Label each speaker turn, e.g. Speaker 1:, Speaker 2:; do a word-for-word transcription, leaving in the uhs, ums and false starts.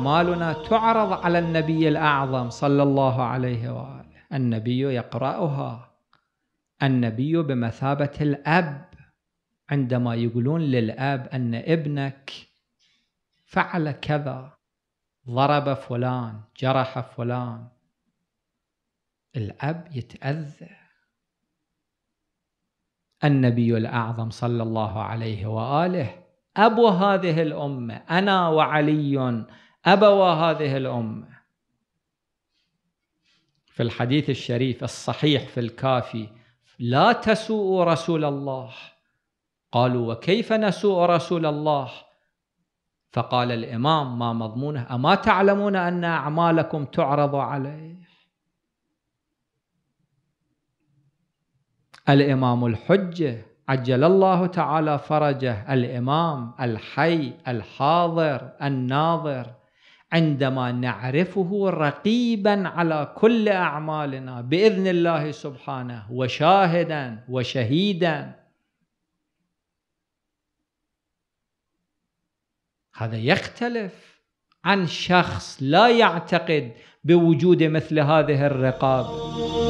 Speaker 1: أعمالنا تعرض على النبي الأعظم صلى الله عليه وآله، النبي يقرأها، النبي بمثابة الأب، عندما يقولون للأب أن ابنك فعل كذا، ضرب فلان، جرح فلان، الأب يتأذى. النبي الأعظم صلى الله عليه وآله أبو هذه الأمة، أنا وعلي أبوا هذه الأمة. في الحديث الشريف الصحيح في الكافي: لا تسوءوا رسول الله. قالوا: وكيف نسوء رسول الله؟ فقال الإمام: ما مضمونه؟ أما تعلمون أن أعمالكم تعرض عليه؟ الإمام الحجة عجل الله تعالى فرجه، الإمام الحي الحاضر الناظر، عندما نعرفه رقيبا على كل أعمالنا بإذن الله سبحانه، وشاهدا وشهيدا، هذا يختلف عن شخص لا يعتقد بوجود مثل هذه الرقابة.